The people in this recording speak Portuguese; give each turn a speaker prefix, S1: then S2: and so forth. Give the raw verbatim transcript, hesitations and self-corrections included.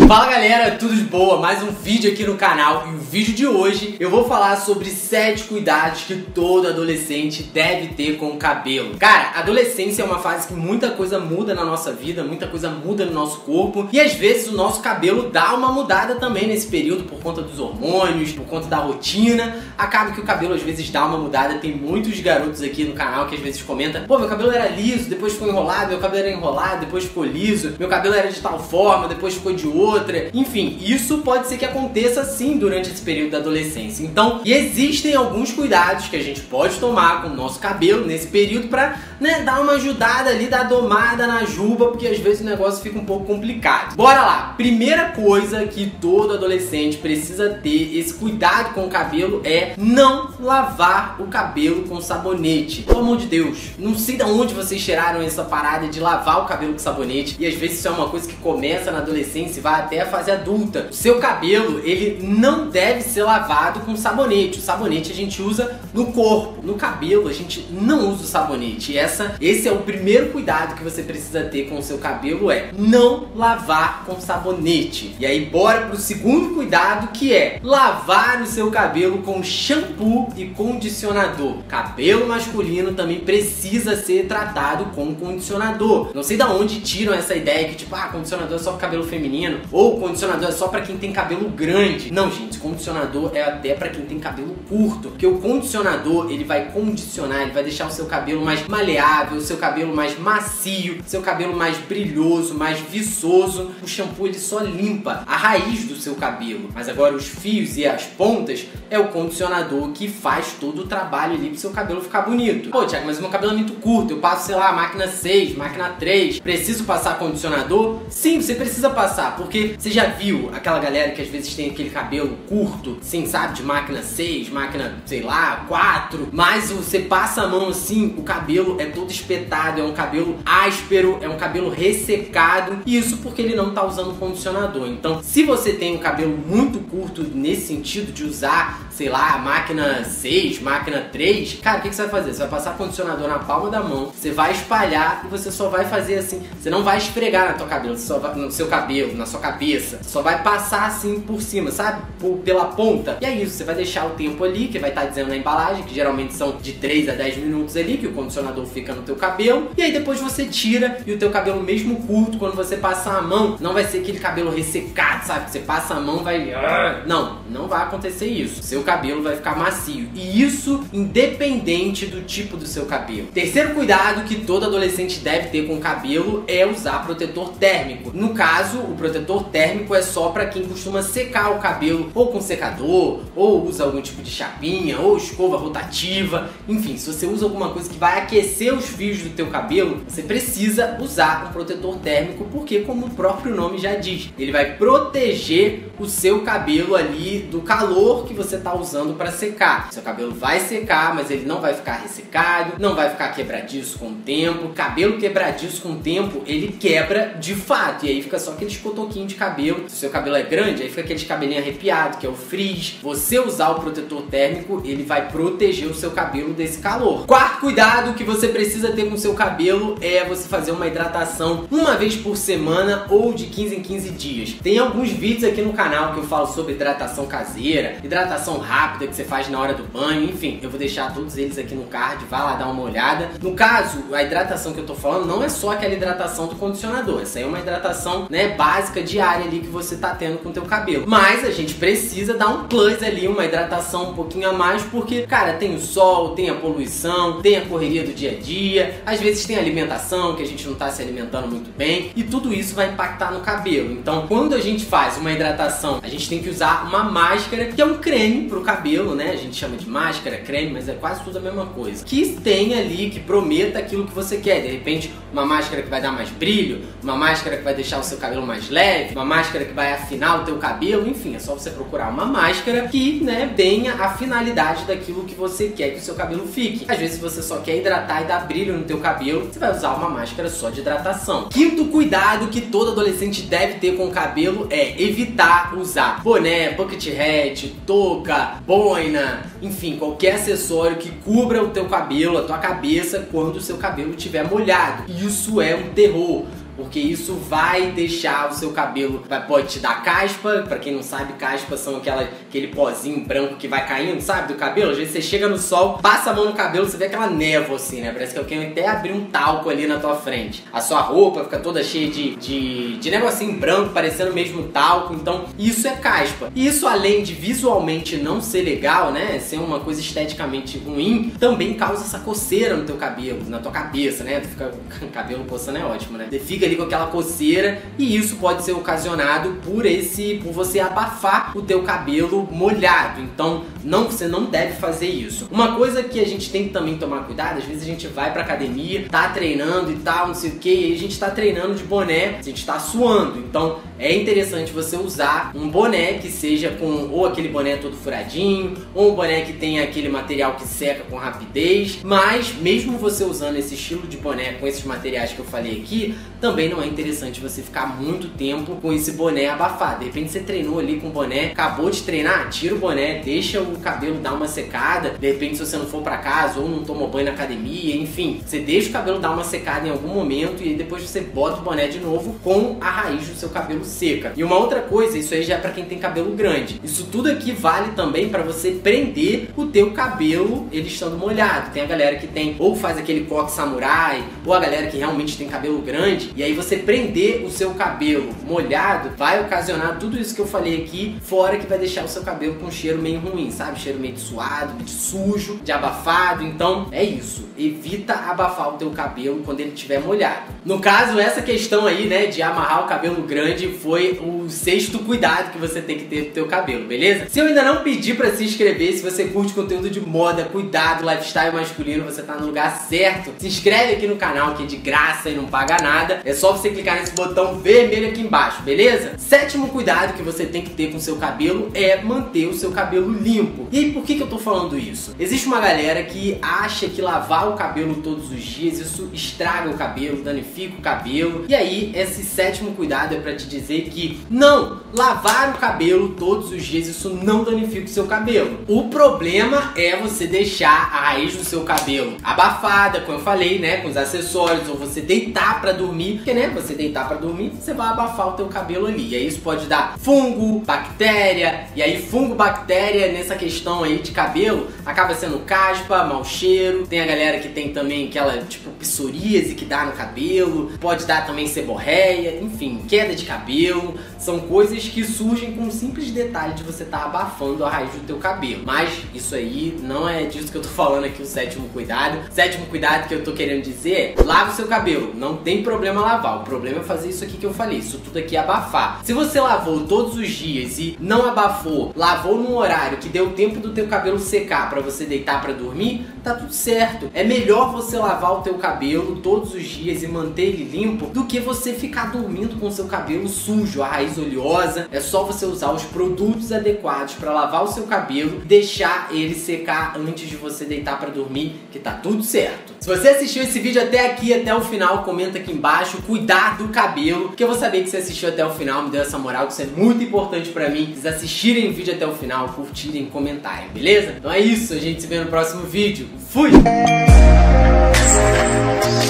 S1: Fala galera, tudo de boa? Mais um vídeo aqui no canal e o vídeo de hoje eu vou falar sobre sete cuidados que todo adolescente deve ter com o cabelo. Cara, a adolescência é uma fase que muita coisa muda na nossa vida, muita coisa muda no nosso corpo e às vezes o nosso cabelo dá uma mudada também nesse período por conta dos hormônios, por conta da rotina. Acaba que o cabelo às vezes dá uma mudada. Tem muitos garotos aqui no canal que às vezes comentam: pô, meu cabelo era liso, depois ficou enrolado, meu cabelo era enrolado, depois ficou liso, meu cabelo era de tal forma, depois ficou de outra. Enfim, isso pode ser que aconteça sim durante esse período da adolescência. Então, e existem alguns cuidados que a gente pode tomar com o nosso cabelo nesse período pra, né, dar uma ajudada ali, dar domada na juba, porque às vezes o negócio fica um pouco complicado. Bora lá! Primeira coisa que todo adolescente precisa ter esse cuidado com o cabelo é não lavar o cabelo com sabonete. Pelo amor de Deus, não sei de onde vocês tiraram essa parada de lavar o cabelo com sabonete, e às vezes isso é uma coisa que começa na adolescência e vai até a fase adulta. O seu cabelo, ele não deve ser lavado com sabonete. O sabonete a gente usa no corpo. No cabelo a gente não usa o sabonete. E essa, esse é o primeiro cuidado que você precisa ter com o seu cabelo, é não lavar com sabonete. E aí bora pro segundo cuidado, que é lavar o seu cabelo com shampoo e condicionador. Cabelo masculino também precisa ser tratado com condicionador. Não sei de onde tiram essa ideia que tipo, ah, condicionador é só pro cabelo feminino, ou condicionador é só pra quem tem cabelo grande. Não, gente, condicionador é até pra quem tem cabelo curto, porque o condicionador, ele vai condicionar, ele vai deixar o seu cabelo mais maleável, o seu cabelo mais macio, seu cabelo mais brilhoso, mais viçoso. O shampoo, ele só limpa a raiz do seu cabelo, mas agora os fios e as pontas é o condicionador que faz todo o trabalho ali pro seu cabelo ficar bonito. Pô, Thiago, mas o meu cabelo é muito curto, eu passo, sei lá, máquina seis, máquina três, preciso passar condicionador? Sim, você precisa passar, porque você já viu aquela galera que às vezes tem aquele cabelo curto, assim, sabe, de máquina seis, máquina, sei lá, quatro, mas você passa a mão assim, o cabelo é todo espetado, é um cabelo áspero, é um cabelo ressecado, e isso porque ele não tá usando condicionador. Então, se você tem um cabelo muito curto nesse sentido de usar, sei lá, máquina seis, máquina três, cara, o que, que você vai fazer? Você vai passar condicionador na palma da mão, você vai espalhar e você só vai fazer assim, você não vai esfregar na tua cabelo, você só vai, no seu cabelo, na sua cabeça, só vai passar assim por cima, sabe? Por, pela ponta. E é isso, você vai deixar o tempo ali, que vai estar dizendo na embalagem, que geralmente são de três a dez minutos ali, que o condicionador fica no teu cabelo, e aí depois você tira, e o teu cabelo mesmo curto, quando você passar a mão, não vai ser aquele cabelo ressecado, sabe? Você passa a mão, vai... Não, não vai acontecer isso. Seu cabelo vai ficar macio. E isso independente do tipo do seu cabelo. Terceiro cuidado que todo adolescente deve ter com o cabelo é usar protetor térmico. No caso, o protetor térmico é só para quem costuma secar o cabelo ou com secador, ou usa algum tipo de chapinha, ou escova rotativa. Enfim, se você usa alguma coisa que vai aquecer os fios do teu cabelo, você precisa usar um protetor térmico, porque como o próprio nome já diz, ele vai proteger o seu cabelo ali do calor que você está usando para secar. Seu cabelo vai secar, mas ele não vai ficar ressecado, não vai ficar quebradiço com o tempo. Cabelo quebradiço com o tempo, ele quebra de fato, e aí fica só aqueles cotoquinhos de cabelo. Se o seu cabelo é grande, aí fica aqueles cabelinhos arrepiados, que é o frizz. Você usar o protetor térmico, ele vai proteger o seu cabelo desse calor. Quarto cuidado que você precisa ter com o seu cabelo é você fazer uma hidratação uma vez por semana ou de quinze em quinze dias. Tem alguns vídeos aqui no canal que eu falo sobre hidratação caseira, hidratação rápida que você faz na hora do banho, enfim, eu vou deixar todos eles aqui no card, vai lá dar uma olhada. No caso, a hidratação que eu tô falando não é só aquela hidratação do condicionador, essa aí é uma hidratação, né, básica, diária ali que você tá tendo com o teu cabelo. Mas a gente precisa dar um plus ali, uma hidratação um pouquinho a mais, porque, cara, tem o sol, tem a poluição, tem a correria do dia a dia, às vezes tem a alimentação, que a gente não tá se alimentando muito bem, e tudo isso vai impactar no cabelo. Então, quando a gente faz uma hidratação, a gente tem que usar uma máscara, que é um creme pro cabelo, né? A gente chama de máscara, creme, mas é quase tudo a mesma coisa. Que tem ali, que prometa aquilo que você quer. De repente, uma máscara que vai dar mais brilho, uma máscara que vai deixar o seu cabelo mais leve, uma máscara que vai afinar o teu cabelo, enfim, é só você procurar uma máscara que, né, tenha a finalidade daquilo que você quer que o seu cabelo fique. Às vezes você só quer hidratar e dar brilho no teu cabelo, você vai usar uma máscara só de hidratação. Quinto cuidado que todo adolescente deve ter com o cabelo é evitar usar boné, bucket hat, touca, boina, enfim, qualquer acessório que cubra o teu cabelo, a tua cabeça, quando o seu cabelo estiver molhado. Isso é um terror. porque isso vai deixar o seu cabelo, vai, pode te dar caspa. Pra quem não sabe, caspa são aquela, aquele pozinho branco que vai caindo, sabe, do cabelo. Às vezes você chega no sol, passa a mão no cabelo, você vê aquela névoa assim, né? Parece que alguém até abrir um talco ali na tua frente. A sua roupa fica toda cheia de, de, de negocinho branco, parecendo mesmo talco. Então isso é caspa. E isso, além de visualmente não ser legal, né, ser uma coisa esteticamente ruim, também causa essa coceira no teu cabelo, na tua cabeça, né? Tu fica, cabelo coçando é ótimo, né? Você fica ali com aquela coceira e isso pode ser ocasionado por esse, por você abafar o teu cabelo molhado. Então não, você não deve fazer isso. Uma coisa que a gente tem que também tomar cuidado, às vezes a gente vai pra academia, tá treinando e tal, não sei o que, e aí a gente tá treinando de boné, a gente tá suando. Então é interessante você usar um boné que seja com ou aquele boné todo furadinho, ou um boné que tenha aquele material que seca com rapidez. Mas mesmo você usando esse estilo de boné com esses materiais que eu falei aqui, também não é interessante você ficar muito tempo com esse boné abafado. De repente você treinou ali com o boné, acabou de treinar, tira o boné, deixa o cabelo dar uma secada. De repente, se você não for pra casa ou não tomou banho na academia, enfim, você deixa o cabelo dar uma secada em algum momento e aí depois você bota o boné de novo com a raiz do seu cabelo seca. E uma outra coisa, isso aí já é pra quem tem cabelo grande. Isso tudo aqui vale também pra você prender o teu cabelo ele estando molhado. Tem a galera que tem ou faz aquele coque samurai, ou a galera que realmente tem cabelo grande, e aí você prender o seu cabelo molhado vai ocasionar tudo isso que eu falei aqui, fora que vai deixar o seu cabelo com um cheiro meio ruim, sabe? Cheiro meio de suado, de sujo, de abafado. Então é isso, evita abafar o teu cabelo quando ele estiver molhado. No caso, essa questão aí, né, de amarrar o cabelo grande foi o sexto cuidado que você tem que ter do teu cabelo, beleza? Se eu ainda não pedi pra se inscrever, se você curte conteúdo de moda, cuidado, lifestyle masculino, você tá no lugar certo. Se inscreve aqui no canal que é de graça e não paga nada. É só você clicar nesse botão vermelho aqui embaixo, beleza? Sétimo cuidado que você tem que ter com o seu cabelo é manter o seu cabelo limpo. E aí, por que que eu tô falando isso? Existe uma galera que acha que lavar o cabelo todos os dias, isso estraga o cabelo, danifica o cabelo. E aí, esse sétimo cuidado é pra te dizer que não, lavar o cabelo todos os dias, isso não danifica o seu cabelo. O problema é você deixar a raiz do seu cabelo abafada, como eu falei, né, com os acessórios, ou você deitar pra dormir, porque, né, você deitar pra dormir, você vai abafar o teu cabelo ali. E aí isso pode dar fungo, bactéria, e aí fungo, bactéria nessa questão aí de cabelo, acaba sendo caspa, mau cheiro. Tem a galera que tem também aquela, tipo, psoríase que dá no cabelo, pode dar também seborreia, enfim, queda de cabelo. São coisas que surgem com um simples detalhe de você estar abafando a raiz do teu cabelo. Mas isso aí não é disso que eu tô falando aqui, o sétimo cuidado. Sétimo cuidado que eu tô querendo dizer é: lava o seu cabelo, não tem problema lavar. O problema é fazer isso aqui que eu falei, isso tudo aqui é abafar. Se você lavou todos os dias e não abafou, lavou num horário que deu tempo do teu cabelo secar pra você deitar pra dormir, tá tudo certo. É melhor você lavar o teu cabelo todos os dias e manter ele limpo do que você ficar dormindo com o seu cabelo sujo, a raiz oleosa. É só você usar os produtos adequados pra lavar o seu cabelo, deixar ele secar antes de você deitar pra dormir, que tá tudo certo. Se você assistiu esse vídeo até aqui, até o final, comenta aqui embaixo, cuidar do cabelo, que eu vou saber que você assistiu até o final, me deu essa moral, que isso é muito importante pra mim. Vocês assistirem o vídeo até o final, curtirem, comentarem, beleza? Então é isso, a gente se vê no próximo vídeo. Fui!